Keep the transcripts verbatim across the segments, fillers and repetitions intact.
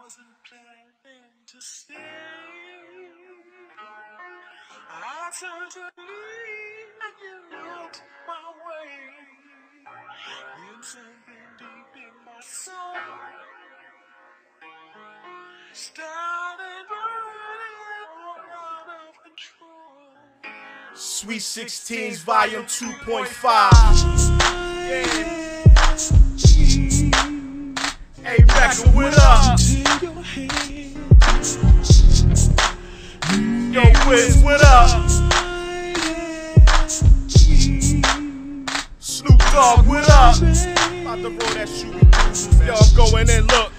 wasn't planning to stay. I turned to leave and you looked my way. You something deep in my soul started burning out of control. Sweet sixteen's volume two point five. Yeah. Hey, Becca, what up? Yo, Wiz, what up? Snoop Dogg, what up? About to roll that shoe. Yo, I'm going in, look.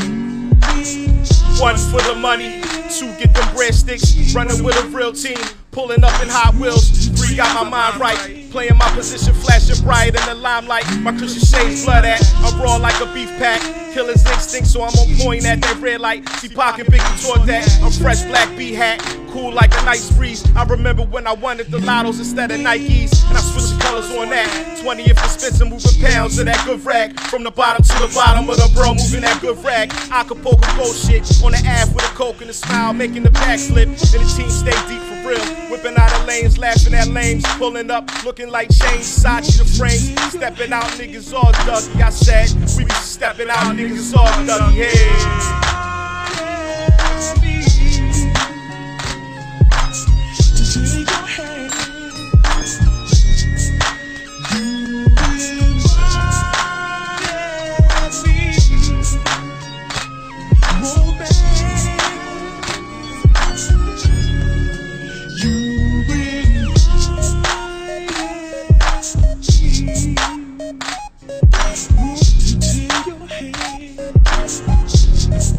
One for the money, two get them breadsticks. Running with a real team, pulling up in Hot Wheels. Three got my mind right, playing my position, flashing bright in the limelight. My cushion shades blood at, I'm raw like a beef pack. Killer's instinct, so I'm on point at that red light. See pocket Biggie toward that. I'm fresh black B hat, cool like a nice breeze. I remember when I wanted the Lottos instead of Nikes, and I switched the colors on that. twenty if expensive, moving pounds of that good rag. From the bottom to the bottom of the bro, moving that good rag. Acapulco gold shit on the Ave with a coke and a smile, making the back slip. And the team stay deep for real, whipping out of lanes, laughing at lames, pulling up, looking like change. Sachi the frames, stepping out, niggas all duggy. I said we be stepping out, niggas all duggy. Hey. Take your hand.